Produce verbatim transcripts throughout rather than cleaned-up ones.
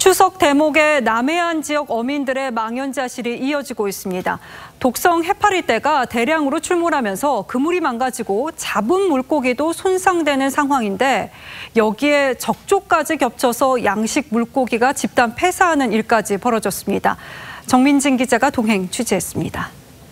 추석 대목에 남해안 지역 어민들의 망연자실이 이어지고 있습니다. 독성 해파리떼가 대량으로 출몰하면서 그물이 망가지고 잡은 물고기도 손상되는 상황인데 여기에 적조까지 겹쳐서 양식 물고기가 집단 폐사하는 일까지 벌어졌습니다. 정민진 기자가 동행 취재했습니다.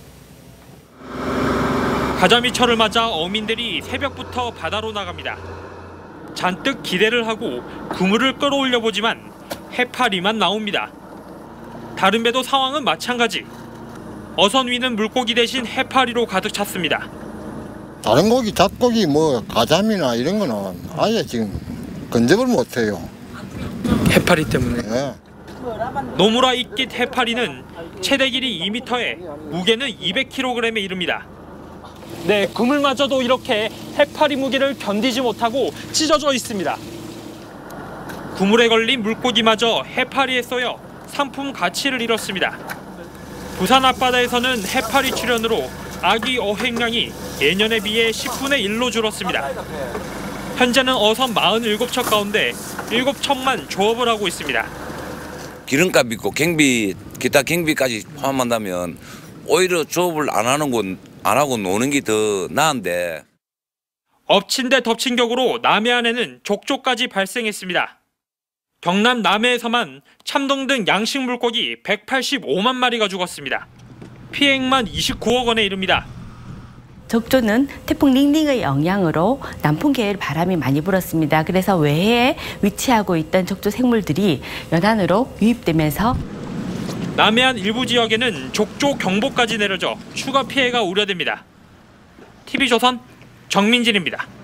가자미철을 맞아 어민들이 새벽부터 바다로 나갑니다. 잔뜩 기대를 하고 그물을 끌어올려 보지만 해파리만 나옵니다. 다른 배도 상황은 마찬가지. 어선 위는 물고기 대신 해파리로 가득 찼습니다. 다른 고기, 잡고기, 뭐 가자미나 이런 거는 아예 지금 건접을 못해요. 해파리 때문에. 네. 노무라 이끼 해파리는 최대 길이 이 미터에 무게는 이백 킬로그램에 이릅니다. 네, 그물마저도 이렇게 해파리 무게를 견디지 못하고 찢어져 있습니다. 그물에 걸린 물고기마저 해파리에 쏘여 상품 가치를 잃었습니다. 부산 앞바다에서는 해파리 출현으로 아기 어획량이 예년에 비해 십분의 일로 줄었습니다. 현재는 어선 사십칠 척 가운데 일곱 척만 조업을 하고 있습니다. 기름값 있고 경비, 기타 경비까지 포함한다면 오히려 조업을 안 하는 건 안 하고 노는 게 더 나은데. 엎친 데 덮친 격으로 남해안에는 족조까지 발생했습니다. 경남 남해에서만 참돔 등 양식 물고기 백팔십오만 마리가 죽었습니다. 피해액만 이십구억 원에 이릅니다. 적조는 태풍 닝닝의 영향으로 남풍계열 바람이 많이 불었습니다. 그래서 외해에 위치하고 있던 적조 생물들이 연안으로 유입되면서 남해안 일부 지역에는 족조 경보까지 내려져 추가 피해가 우려됩니다. 티비조선 정민진입니다.